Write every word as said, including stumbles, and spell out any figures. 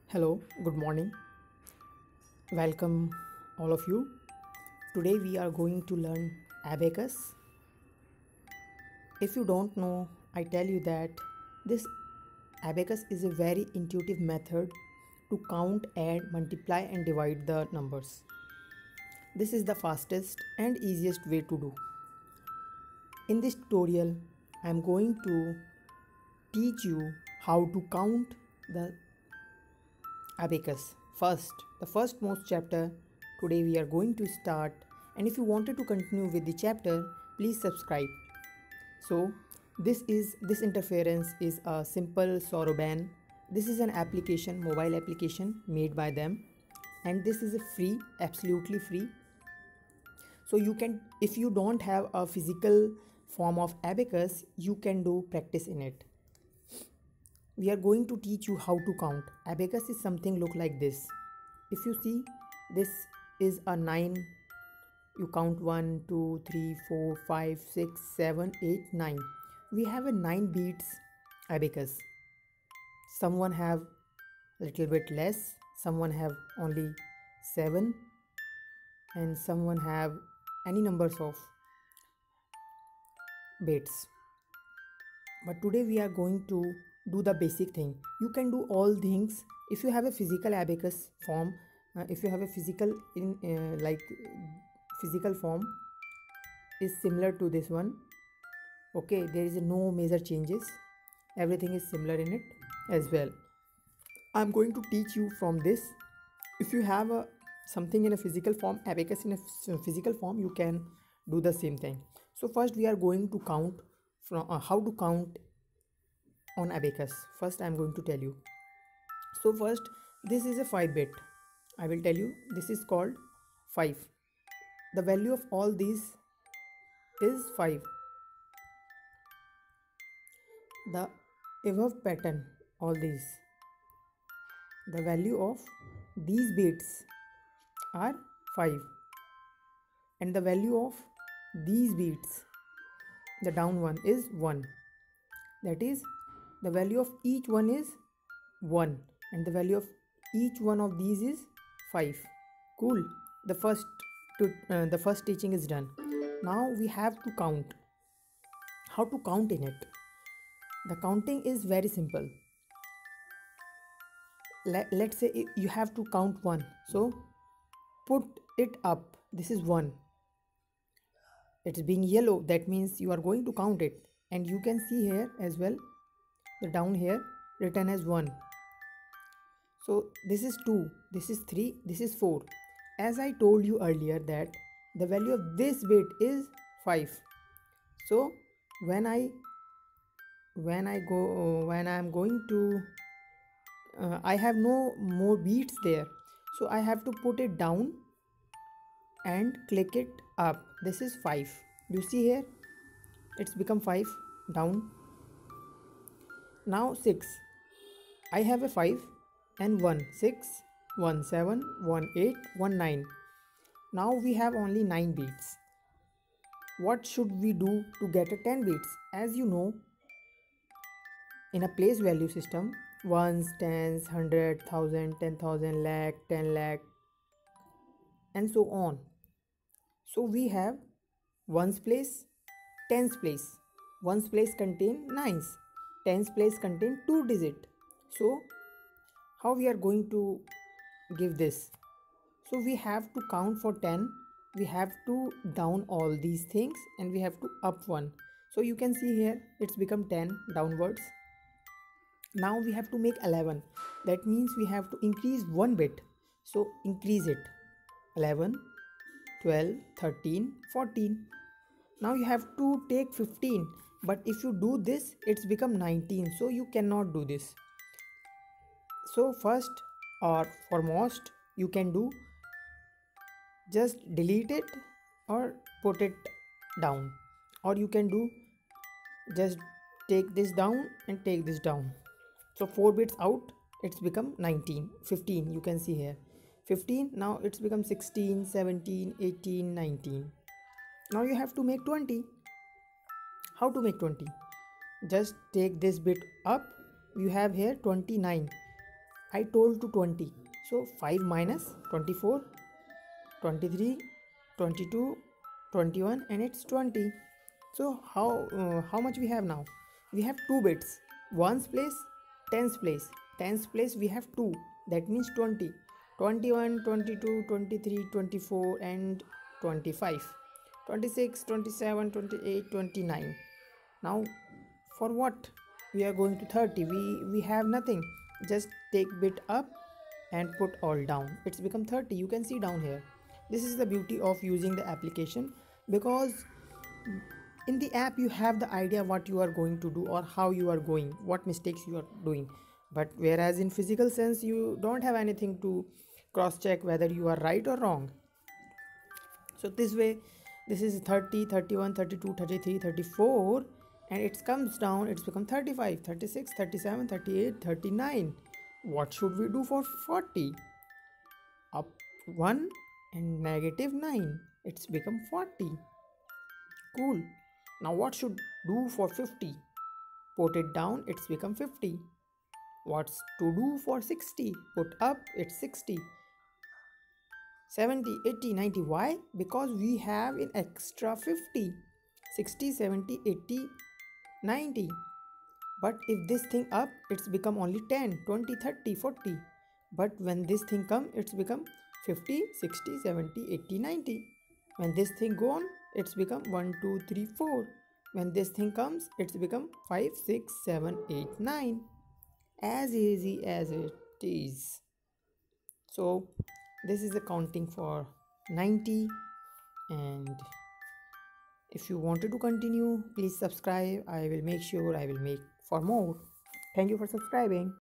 Hello, good morning. Welcome, all of you. Today we are going to learn Abacus. If you don't know, I tell you that this Abacus is a very intuitive method to count, add, multiply, and divide the numbers. This is the fastest and easiest way to do. In this tutorial, I am going to teach you how to count the Abacus. First, the first most chapter today we are going to start, and if you wanted to continue with the chapter, please subscribe. So, this is this interference is a simple Soroban. This is an application, mobile application made by them, and this is a free, absolutely free. So you can, if you don't have a physical form of Abacus, you can do practice in it. We are going to teach you how to count. Abacus is something look like this. If you see, this is a nine. You count one, two, three, four, five, six, seven, eight, nine. We have a nine beats Abacus. Someone have little bit less, someone have only seven, and someone have any numbers of bits. But today we are going to do the basic thing. You can do all things if you have a physical Abacus form. Uh, if you have a physical in uh, like physical form is similar to this one. Okay, there is no major changes. Everything is similar in it as well. I'm going to teach you from this. If you have a something in a physical form, Abacus in a physical form, you can do the same thing. So first we are going to count from uh, how to count on Abacus. First I am going to tell you. So first, this is a five bit. I will tell you, this is called five. The value of all these is five. The above pattern, all these, the value of these bits are five, and the value of these bits, the down one, is one. That is, the value of each one is one, and the value of each one of these is five. Cool. The first to, uh, the first teaching is done. Now we have to count. How to count in it? The counting is very simple. Let, let's say you have to count one. So put it up. This is one. It's being yellow. That means you are going to count it. And you can see here as well, the down here written as one. So this is two, this is three, this is four. As I told you earlier that the value of this bit is five. So when I when I go when I am going to uh, I have no more beats there, so I have to put it down and click it up. This is five. You see here, it's become five down. Now six. I have a five and one, six, one, seven, one, eight, one, nine. Now we have only nine beats. What should we do to get a ten beats? As you know, in a place value system, ones, tens, hundred, thousand, ten thousand, lakh, ten lakh, and so on. So we have ones place, tens place. Ones place contain nines. Tens place contain two digit. So how we are going to give this? So we have to count for ten. We have to down all these things, and we have to up one. So you can see here it's become ten downwards. Now we have to make eleven. That means we have to increase one bit. So increase it. eleven, twelve, thirteen, fourteen. Now you have to take fifteen. But if you do this, it's become nineteen. So you cannot do this. So first, or foremost, you can do just delete it or put it down, or you can do just take this down and take this down. So four bits out, it's become nineteen, fifteen. You can see here fifteen. Now it's become sixteen, seventeen, eighteen, nineteen. Now you have to make twenty. How to make twenty? Just take this bit up. You have here twenty-nine. I told to twenty. So five minus twenty-four, twenty-three, twenty-two, twenty-one, and it's twenty. So how uh, how much we have now? We have two bits. Ones place, tens place. Tens place we have two. That means twenty. twenty-one, twenty-two, twenty-three, twenty-four, and twenty-five. twenty-six, twenty-seven, twenty-eight, twenty-nine. Now for what we are going to thirty? We we have nothing. Just take bit up and put all down. It's become thirty. You can see down here. This is the beauty of using the application, because in the app you have the idea what you are going to do or how you are going, what mistakes you are doing. But whereas in physical sense you don't have anything to cross check whether you are right or wrong. So this way, this is thirty, thirty-one, thirty-two, thirty-three, thirty-four, and it comes down, it's become thirty-five, thirty-six, thirty-seven, thirty-eight, thirty-nine. What should we do for forty? Up one and negative nine, it's become forty. Cool. Now what should do for fifty? Put it down, it's become fifty. What's to do for sixty? Put up, it's sixty. seventy, eighty, ninety. Why? Because we have an extra fifty. sixty, seventy, eighty, ninety. But if this thing up, it's become only ten, twenty, thirty, forty. But when this thing come, it's become fifty, sixty, seventy, eighty, ninety. When this thing go on, it's become one, two, three, four. When this thing comes, it's become five, six, seven, eight, nine. As easy as it is. So this is the counting for ninety, and if you wanted to continue, please subscribe. I will make sure I will make for more. Thank you for subscribing.